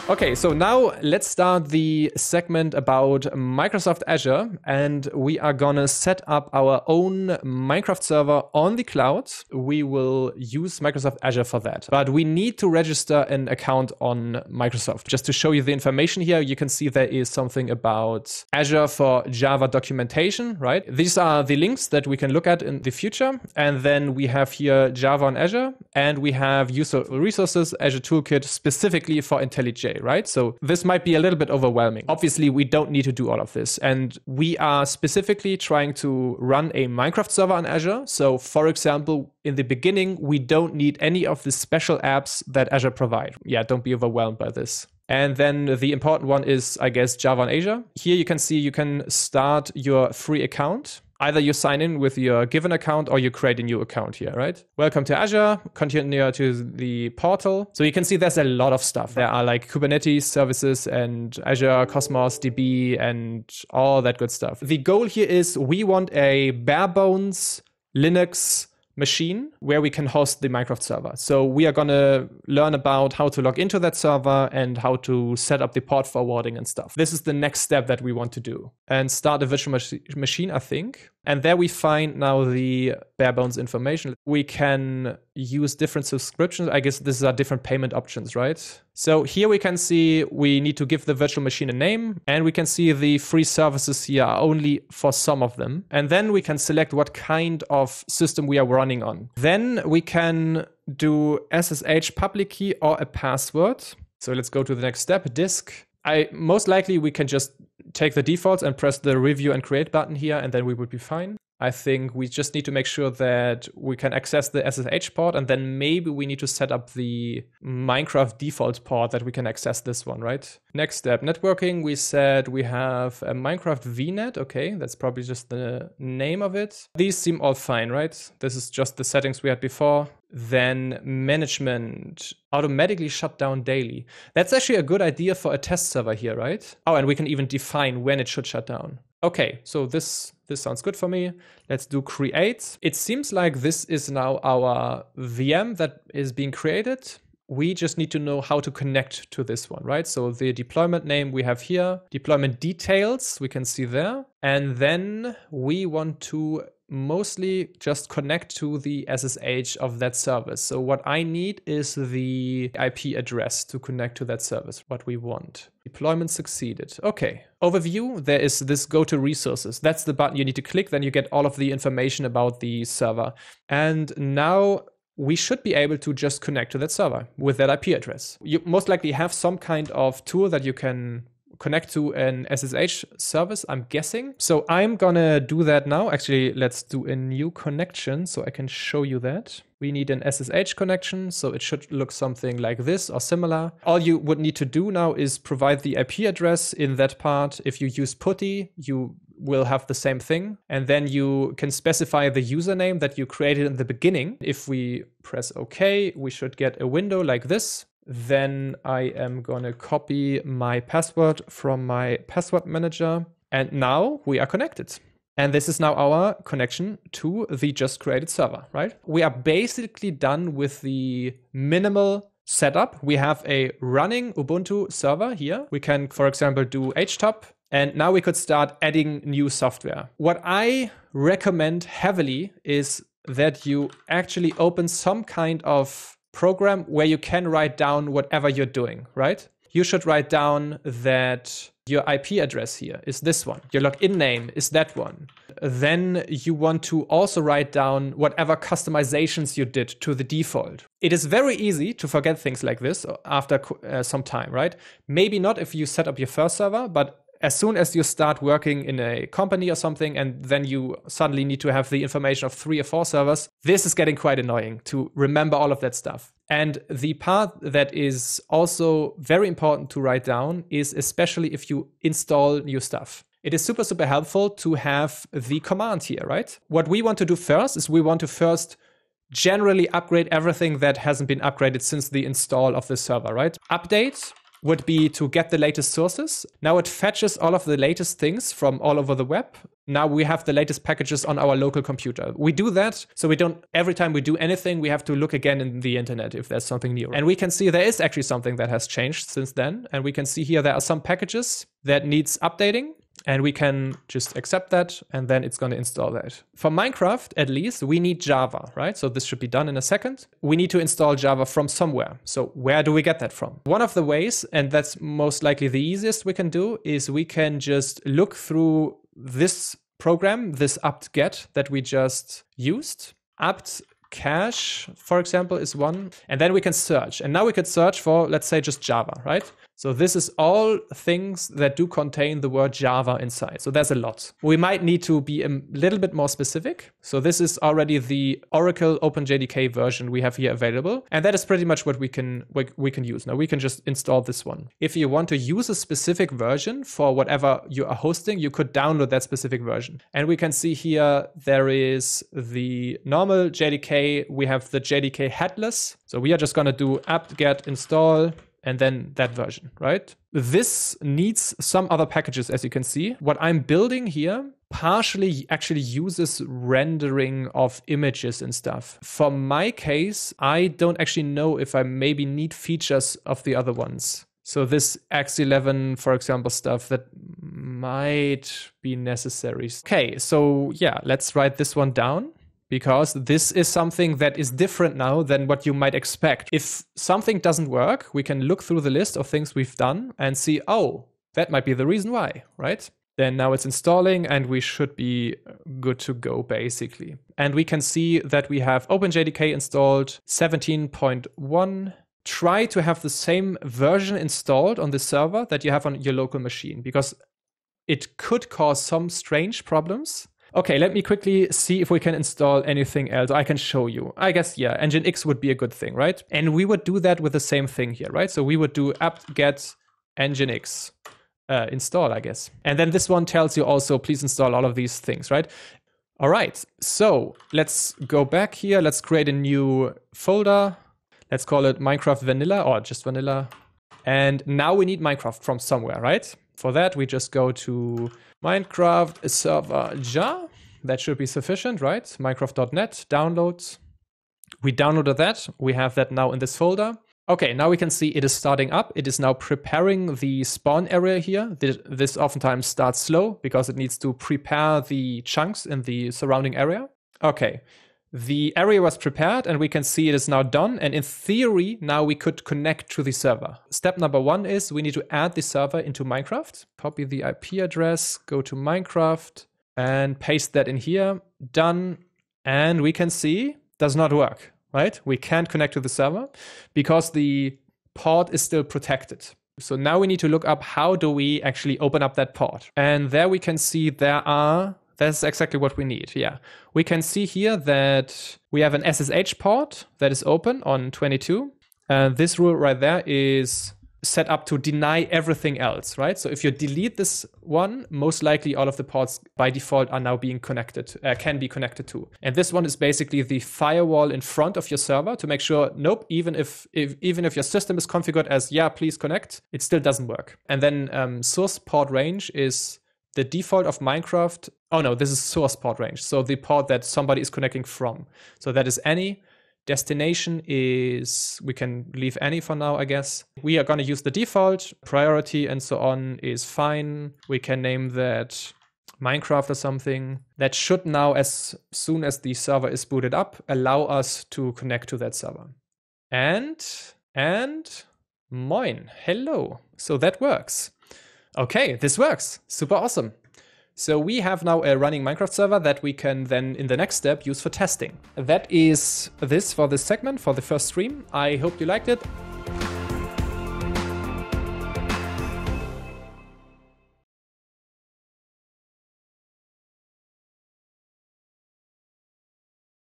Okay, so now let's start the segment about Microsoft Azure, and we are gonna set up our own Minecraft server on the cloud. We will use Microsoft Azure for that, but we need to register an account on Microsoft. Just to show you the information here, you can see there is something about Azure for Java documentation, right? These are the links that we can look at in the future, and then we have here Java on Azure, and we have user resources, Azure Toolkit specifically for IntelliJ, right? So this might be a little bit overwhelming. Obviously, we don't need to do all of this. And we are specifically trying to run a Minecraft server on Azure. So for example, in the beginning, we don't need any of the special apps that Azure provide. Yeah, don't be overwhelmed by this. And then the important one is, I guess, Java on Azure. Here you can see you can start your free account. Either you sign in with your given account or you create a new account here, right? Welcome to Azure, continue to the portal. So you can see there's a lot of stuff. There are like Kubernetes services and Azure Cosmos DB and all that good stuff. The goal here is we want a bare bones Linux machine where we can host the Minecraft server. So we are going to learn about how to log into that server and how to set up the port forwarding and stuff. This is the next step that we want to do. And start a virtual machine, I think. And there we find now the bare bones information. We can use different subscriptions. I guess these are different payment options, right? So here we can see we need to give the virtual machine a name, and we can see the free services here are only for some of them. And then we can select what kind of system we are running on. Then we can do SSH public key or a password. So let's go to the next step, disk. Most likely we can just take the defaults and press the review and create button here, and then we would be fine. I think we just need to make sure that we can access the SSH port, and then maybe we need to set up the Minecraft default port that we can access this one, right? Next step, networking. We said we have a Minecraft VNet. Okay, that's probably just the name of it. These seem all fine, right? This is just the settings we had before. Then management, automatically shut down daily. That's actually a good idea for a test server here, right? Oh, and we can even define when it should shut down. Okay, so this sounds good for me. Let's do create. It seems like this is now our VM that is being created. We just need to know how to connect to this one, right? So the deployment name we have here, deployment details, we can see there. And then we want to mostly just connect to the SSH of that service. So what I need is the IP address to connect to that service, what we want. Deployment succeeded. Okay. Overview, there is this go to resources. That's the button you need to click, then you get all of the information about the server. And now we should be able to just connect to that server with that IP address. You most likely have some kind of tool that you can connect to an SSH service, I'm guessing. So I'm gonna do that now. Actually, let's do a new connection so I can show you that. We need an SSH connection, so it should look something like this or similar. All you would need to do now is provide the IP address in that part. If you use PuTTY, you will have the same thing. And then you can specify the username that you created in the beginning. If we press OK, we should get a window like this. Then I am going to copy my password from my password manager. And now we are connected. And this is now our connection to the just created server, right? We are basically done with the minimal setup. We have a running Ubuntu server here. We can, for example, do htop. And now we could start adding new software. What I recommend heavily is that you actually open some kind of program where you can write down whatever you're doing, right? You should write down that your IP address here is this one. Your login name is that one. Then you want to also write down whatever customizations you did to the default. It is very easy to forget things like this after some time, right? Maybe not if you set up your first server, but as soon as you start working in a company or something, and then you suddenly need to have the information of 3 or 4 servers, this is getting quite annoying to remember all of that stuff. And the part that is also very important to write down is especially if you install new stuff. It is super, super helpful to have the command here, right? What we want to do first is we want to first generally upgrade everything that hasn't been upgraded since the install of the server, right? Update would be to get the latest sources. Now it fetches all of the latest things from all over the web. Now we have the latest packages on our local computer. We do that so we don't, every time we do anything, we have to look again in the internet if there's something new. And we can see there is actually something that has changed since then. And we can see here there are some packages that needs updating. And we can just accept that, and then it's going to install that. For Minecraft, at least, we need Java, right? So this should be done in a second. We need to install Java from somewhere. So where do we get that from? One of the ways, and that's most likely the easiest we can do, is we can just look through this program, this apt-get that we just used. apt-cache, for example, is one. And then we can search. And now we could search for, let's say, just Java, right? So this is all things that do contain the word Java inside. So there's a lot. We might need to be a little bit more specific. So this is already the Oracle OpenJDK version we have here available. And that is pretty much what we can use. Now we can just install this one. If you want to use a specific version for whatever you are hosting, you could download that specific version. And we can see here there is the normal JDK. We have the JDK headless. So we are just going to do apt-get install and then that version, right? This needs some other packages, as you can see. What I'm building here partially actually uses rendering of images and stuff. For my case, I don't actually know if I maybe need features of the other ones. So this X11, for example, stuff that might be necessary. Okay, so yeah, let's write this one down, because this is something that is different now than what you might expect. If something doesn't work, we can look through the list of things we've done and see, oh, that might be the reason why, right? Then now it's installing and we should be good to go, basically. And we can see that we have OpenJDK installed 17.1. Try to have the same version installed on the server that you have on your local machine, because it could cause some strange problems. Okay, let me quickly see if we can install anything else. I can show you. I guess, yeah, Nginx would be a good thing, right? And we would do that with the same thing here, right? So we would do apt-get Nginx install, I guess. And then this one tells you also, please install all of these things, right? All right, so let's go back here. Let's create a new folder. Let's call it Minecraft Vanilla, or just Vanilla. And now we need Minecraft from somewhere, right? For that, we just go to Minecraft server jar. That should be sufficient, right? Minecraft.net, downloads. We downloaded that. We have that now in this folder. Okay, now we can see it is starting up. It is now preparing the spawn area here. This oftentimes starts slow because it needs to prepare the chunks in the surrounding area. Okay, the area was prepared and we can see it is now done. And in theory, now we could connect to the server. Step number one is we need to add the server into Minecraft. Copy the IP address, go to Minecraft and paste that in here. Done. And we can see does not work, right? We can't connect to the server because the port is still protected. So now we need to look up how do we actually open up that port. And there we can see that's exactly what we need, yeah. We can see here that we have an SSH port that is open on 22. This rule right there is set up to deny everything else, right? So if you delete this one, most likely all of the ports by default are now being connected, can be connected to. And this one is basically the firewall in front of your server to make sure, nope, even if your system is configured as, yeah, please connect, it still doesn't work. And then source port range is the default of Minecraft. Oh no, this is source port range. So the port that somebody is connecting from. So that is any. Destination is, we can leave any for now, I guess. We are going to use the default. Priority and so on is fine. We can name that Minecraft or something. That should now, as soon as the server is booted up, allow us to connect to that server. And moin, hello. So that works. Okay, this works. Super awesome. So we have now a running Minecraft server that we can then, in the next step, use for testing. That is this for this segment, for the first stream. I hope you liked it.